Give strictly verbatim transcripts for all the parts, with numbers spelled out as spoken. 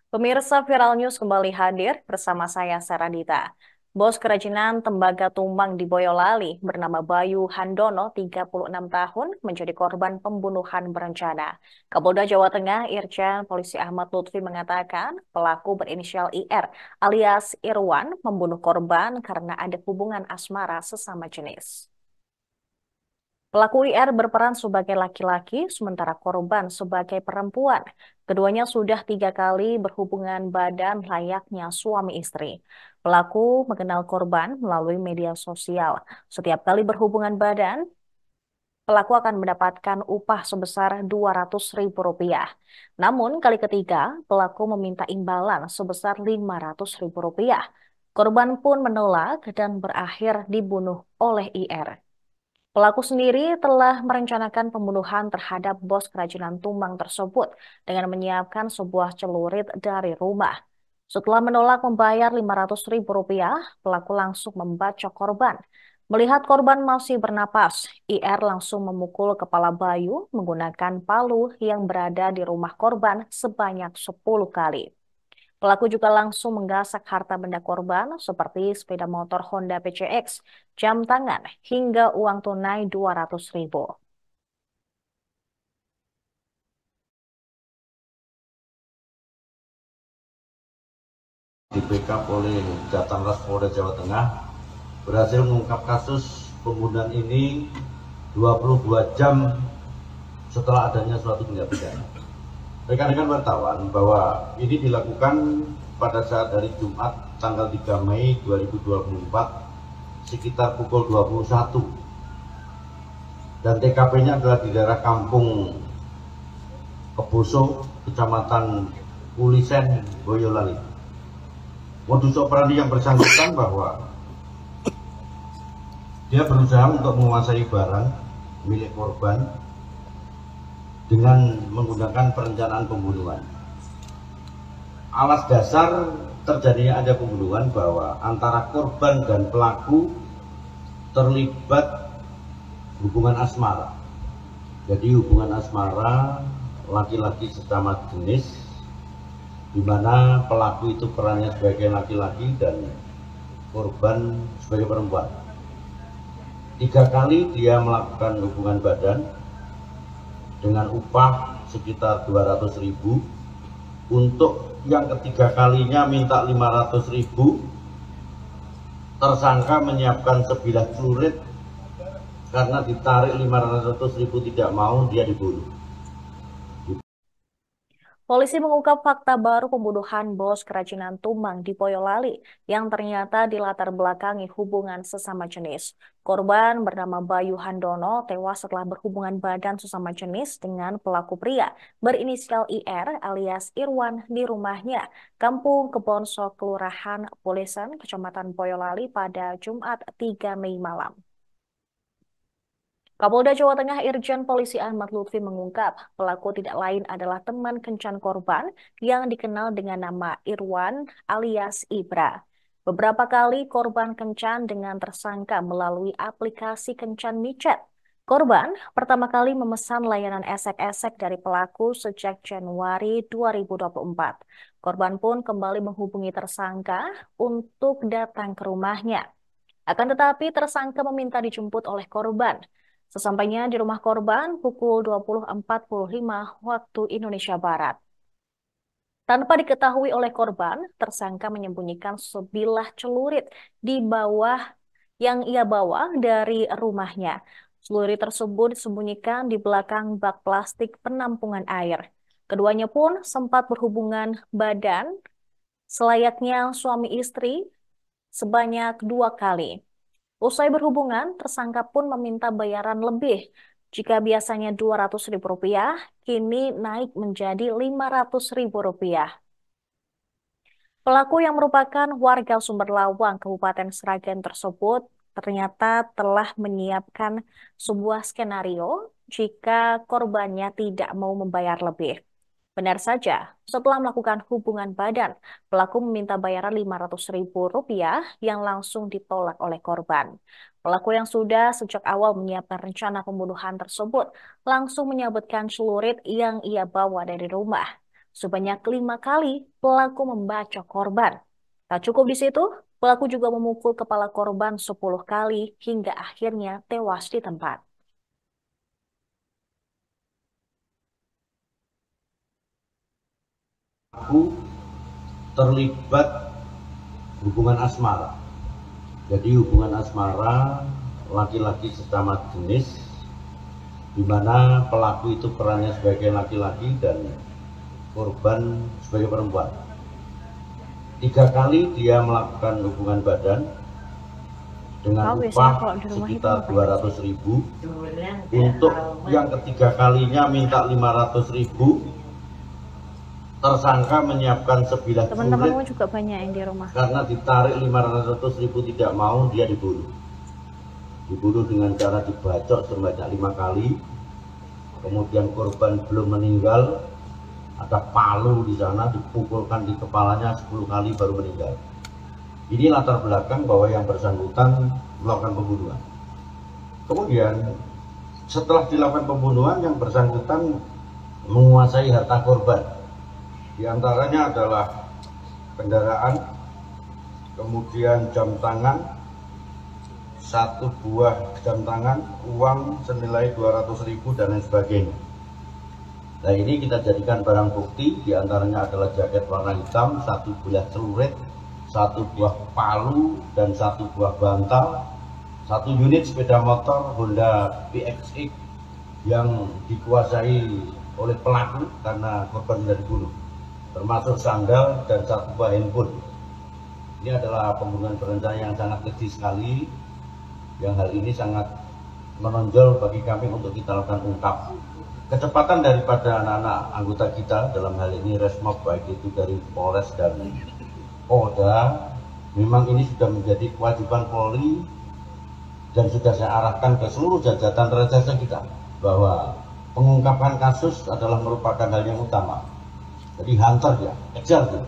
Pemirsa Viral News kembali hadir bersama saya Saradita. Bos kerajinan tembaga tumbang di Boyolali bernama Bayu Handono, tiga puluh enam tahun, menjadi korban pembunuhan berencana. Kapolda Jawa Tengah Irjen Polisi Ahmad Lutfi mengatakan pelaku berinisial I R alias Irwan membunuh korban karena ada hubungan asmara sesama jenis. Pelaku I R berperan sebagai laki-laki, sementara korban sebagai perempuan. Keduanya sudah tiga kali berhubungan badan layaknya suami istri. Pelaku mengenal korban melalui media sosial. Setiap kali berhubungan badan, pelaku akan mendapatkan upah sebesar dua ratus ribu rupiah. Namun kali ketiga, pelaku meminta imbalan sebesar lima ratus ribu rupiah. Korban pun menolak dan berakhir dibunuh oleh I R. Pelaku sendiri telah merencanakan pembunuhan terhadap bos kerajinan tumbang tersebut dengan menyiapkan sebuah celurit dari rumah. Setelah menolak membayar lima ratus ribu rupiah, pelaku langsung membacok korban. Melihat korban masih bernapas, I R langsung memukul kepala Bayu menggunakan palu yang berada di rumah korban sebanyak sepuluh kali. Pelaku juga langsung menggasak harta benda korban seperti sepeda motor Honda P C X, jam tangan, hingga uang tunai dua ratus ribu. Di backup oleh Jatlantas Polda Jawa Tengah berhasil mengungkap kasus pembunuhan ini dua puluh dua jam setelah adanya suatu tindak pidana. Rekan-rekan wartawan bahwa ini dilakukan pada saat hari Jumat tanggal tiga Mei dua ribu dua puluh empat sekitar pukul dua puluh satu dan T K P-nya adalah di daerah Kampung Keboso, Kecamatan Ulisen, Boyolali. Modus operandi yang bersangkutan bahwa dia berusaha untuk menguasai barang milik korban dengan menggunakan perencanaan pembunuhan. Alas dasar terjadinya ada pembunuhan bahwa antara korban dan pelaku terlibat hubungan asmara. Jadi hubungan asmara laki-laki sesama jenis, di mana pelaku itu perannya sebagai laki-laki dan korban sebagai perempuan. Tiga kali dia melakukan hubungan badan dengan upah sekitar dua ratus ribu. Untuk yang ketiga kalinya minta lima ratus ribu. Tersangka menyiapkan sebilah celurit, karena ditarik lima ratus ribu tidak mau, dia dibunuh. Polisi mengungkap fakta baru pembunuhan bos kerajinan tumbang di Boyolali yang ternyata dilatar belakangi hubungan sesama jenis. Korban bernama Bayu Handono tewas setelah berhubungan badan sesama jenis dengan pelaku pria berinisial I R alias Irwan di rumahnya, Kampung Kebonso, Kelurahan Pulisan, Kecamatan Boyolali pada Jumat tiga Mei malam. Kapolda Jawa Tengah Irjen Polisi Ahmad Lutfi mengungkap pelaku tidak lain adalah teman kencan korban yang dikenal dengan nama Irwan alias Ibra. Beberapa kali korban kencan dengan tersangka melalui aplikasi kencan micet. Korban pertama kali memesan layanan esek-esek dari pelaku sejak Januari dua ribu dua puluh empat. Korban pun kembali menghubungi tersangka untuk datang ke rumahnya. Akan tetapi tersangka meminta dijemput oleh korban. Sesampainya di rumah korban pukul dua puluh empat puluh lima waktu Indonesia Barat. Tanpa diketahui oleh korban, tersangka menyembunyikan sebilah celurit di bawah yang ia bawa dari rumahnya. Celurit tersebut disembunyikan di belakang bak plastik penampungan air. Keduanya pun sempat berhubungan badan selayaknya suami istri sebanyak dua kali. Usai berhubungan, tersangka pun meminta bayaran lebih. Jika biasanya dua ratus ribu rupiah, kini naik menjadi lima ratus ribu rupiah. Pelaku yang merupakan warga Sumber Lawang, Kabupaten Sragen tersebut ternyata telah menyiapkan sebuah skenario jika korbannya tidak mau membayar lebih. Benar saja, setelah melakukan hubungan badan, pelaku meminta bayaran lima ratus ribu rupiah yang langsung ditolak oleh korban. Pelaku yang sudah sejak awal menyiapkan rencana pembunuhan tersebut langsung menyabetkan celurit yang ia bawa dari rumah. Sebanyak lima kali pelaku membacok korban. Tak cukup di situ, pelaku juga memukul kepala korban sepuluh kali hingga akhirnya tewas di tempat. Aku terlibat hubungan asmara. Jadi hubungan asmara laki-laki sesama jenis, di mana pelaku itu perannya sebagai laki-laki dan korban sebagai perempuan. Tiga kali dia melakukan hubungan badan dengan Oh, upah itu sekitar ngapain? dua ratus ribu. Untuk yang ketiga kalinya minta lima ratus ribu. Tersangka menyiapkan sebilah celurit. Teman-temanmu juga banyak yang di rumah. Karena ditarik lima ratus ribu tidak mau, dia dibunuh. Dibunuh dengan cara dibacok sebanyak lima kali. Kemudian korban belum meninggal, ada palu di sana, dipukulkan di kepalanya sepuluh kali baru meninggal. Ini latar belakang bahwa yang bersangkutan melakukan pembunuhan. Kemudian setelah dilakukan pembunuhan, yang bersangkutan menguasai harta korban. Di antaranya adalah kendaraan, kemudian jam tangan, satu buah jam tangan, uang senilai dua ratus ribu dan lain sebagainya. Nah, ini kita jadikan barang bukti, di antaranya adalah jaket warna hitam, satu bilah celurit, satu buah palu, dan satu buah bantal, satu unit sepeda motor Honda P X X yang dikuasai oleh pelaku karena korban sudah dibunuh, termasuk sandal dan satu buah handphone. Ini adalah pembunuhan berencana yang sangat keji sekali, yang hal ini sangat menonjol bagi kami untuk kita lakukan ungkap. Kecepatan daripada anak-anak anggota kita dalam hal ini Resmob, baik itu dari Polres dan Polda, memang ini sudah menjadi kewajiban Polri dan sudah saya arahkan ke seluruh jajaran reserse kita bahwa pengungkapan kasus adalah merupakan hal yang utama. Jadi hunter ya, kejar dia.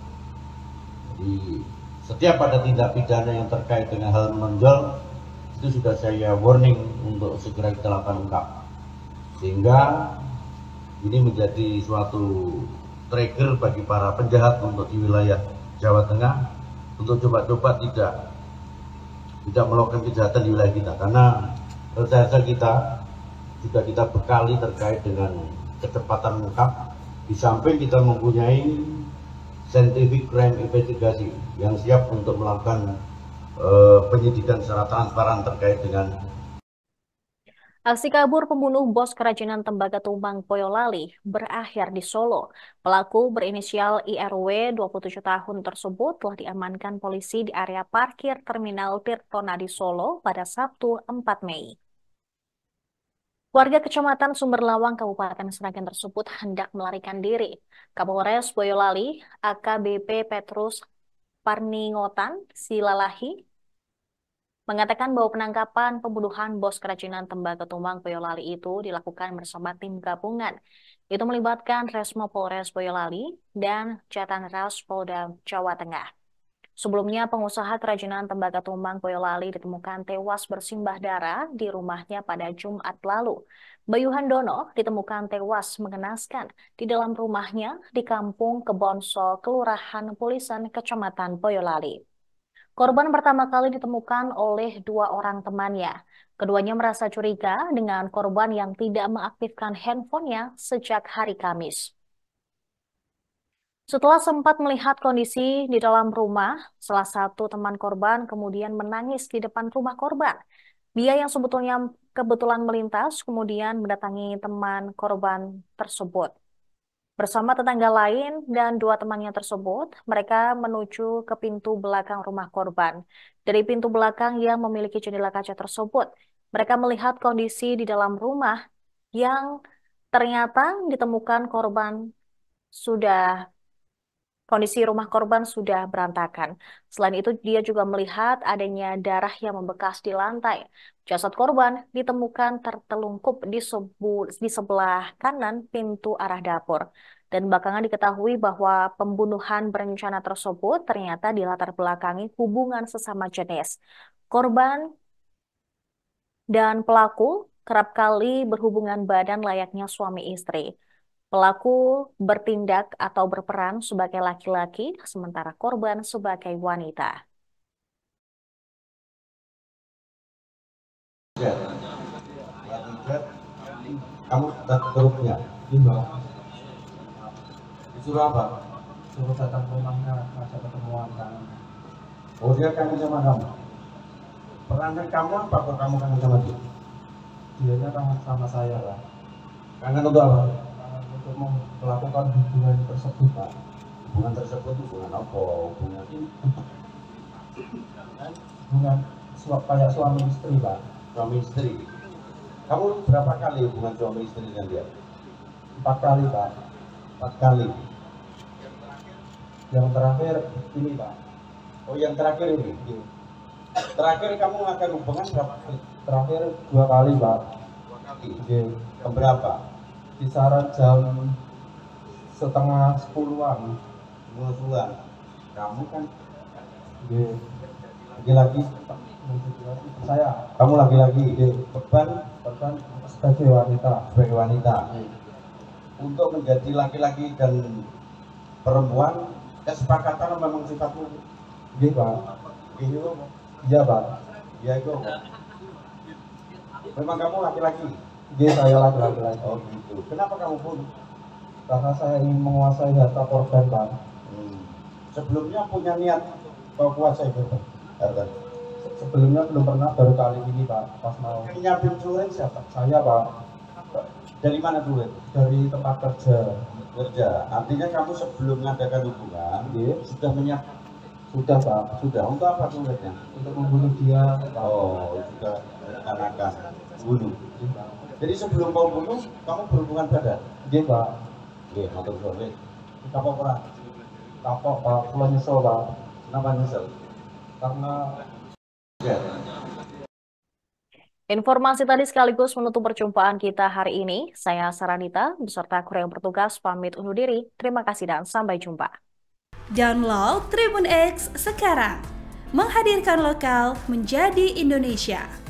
Jadi setiap ada tindak pidana yang terkait dengan hal menonjol, itu sudah saya warning untuk segera kita lakukan ungkap. Sehingga ini menjadi suatu trigger bagi para penjahat untuk di wilayah Jawa Tengah untuk coba-coba tidak tidak melakukan kejahatan di wilayah kita, karena reserse kita juga kita bekali terkait dengan kecepatan ungkap. Di samping kita mempunyai scientific crime investigasi yang siap untuk melakukan uh, penyidikan secara transparan terkait dengan Aksi kabur pembunuh bos kerajinan tembaga tumbang Boyolali berakhir di Solo. Pelaku berinisial I R W dua puluh tujuh tahun tersebut telah diamankan polisi di area parkir Terminal Tirtonadi Solo pada Sabtu empat Mei. Warga Kecamatan Sumberlawang, Kabupaten Sragen tersebut hendak melarikan diri. Kapolres Boyolali, A K B P Petrus Parningotan Silalahi, mengatakan bahwa penangkapan pembunuhan bos kerajinan tembaga tumbang Boyolali itu dilakukan bersama tim gabungan. Itu melibatkan Resmo Polres Boyolali dan Jatanras Polda Jawa Tengah. Sebelumnya, pengusaha kerajinan tembaga tumbang Boyolali ditemukan tewas bersimbah darah di rumahnya pada Jumat lalu. Bayu Handono ditemukan tewas mengenaskan di dalam rumahnya di Kampung Kebonso, Kelurahan Pulisan, Kecamatan Boyolali. Korban pertama kali ditemukan oleh dua orang temannya. Keduanya merasa curiga dengan korban yang tidak mengaktifkan handphonenya sejak hari Kamis. Setelah sempat melihat kondisi di dalam rumah, salah satu teman korban kemudian menangis di depan rumah korban. Dia yang sebetulnya kebetulan melintas kemudian mendatangi teman korban tersebut. Bersama tetangga lain dan dua temannya tersebut, mereka menuju ke pintu belakang rumah korban. Dari pintu belakang yang memiliki jendela kaca tersebut, mereka melihat kondisi di dalam rumah yang ternyata ditemukan korban sudah Kondisi rumah korban sudah berantakan. Selain itu, dia juga melihat adanya darah yang membekas di lantai. Jasad korban ditemukan tertelungkup di, sebu, di sebelah kanan pintu arah dapur. Dan belakangan diketahui bahwa pembunuhan berencana tersebut ternyata dilatar belakangi hubungan sesama jenis. Korban dan pelaku kerap kali berhubungan badan layaknya suami istri. Pelaku bertindak atau berperan sebagai laki-laki, sementara korban sebagai wanita. Kamu datang ke rumahnya? Iya. Disuruh apa? Suruh datang ke rumahnya, ngajak ketemuan kan. Oh, dia kangen sama kamu? Peranan kamu apa kok kamu kangen sama dia? Dianya kangen sama saya lah. Kangen untuk apa? Kangen untuk melakukan hubungan tersebut Pak. Hubungan tersebut hubungan apa? Hubungan ini? Hubungan su kayak suami istri Pak. Suami istri. Kamu berapa kali hubungan suami istri dengan dia? Empat kali Pak. Empat kali. Yang terakhir ini Pak. Oh, yang terakhir ini? Iya. Terakhir kamu akan hubungan berapa kali? Terakhir dua kali Pak. Dua kali. Iya. Keberapa? Kisaran jam setengah sepuluhan. Sepuluhan. Kamu kan Iya. laki-laki. Saya. Kamu laki-laki. Iya. Beban Bahkan sebagai wanita. sebagai wanita. Iya. Untuk menjadi laki-laki dan perempuan, kesepakatan memang sifatmu. Iya Pak. Ini Iya Pak. ya itu. Memang kamu laki-laki. Iya saya laki-laki. Oh gitu. Kenapa kamu bunuh? Karena saya ingin menguasai harta korban Pak. Hmm. Sebelumnya punya niat kau kuasai korban harta. Sebelumnya belum pernah, baru kali ini Pak, pas mau. Yang nyiapin sulit siapa? Saya Pak, Dari mana sulit? dari tempat kerja. Kerja. Artinya kamu sebelum mengadakan hubungan, Iya. sudah menyiap. Sudah Pak, Sudah. Untuk apa sulitnya? untuk membunuh dia Pak. Oh, sudah merencanakan bunuh. Jadi sebelum kau bunuh, kamu berhubungan badan. Iya Pak, Iya, matur sulit. Kapok orang. kapok Pak, kalau nyesel Pak. Kenapa nyesel? Karena Ya. Informasi tadi sekaligus menutup perjumpaan kita hari ini. Saya Saranita beserta kru yang bertugas pamit undur diri. Terima kasih dan sampai jumpa. Download Tribun X sekarang, menghadirkan lokal menjadi Indonesia.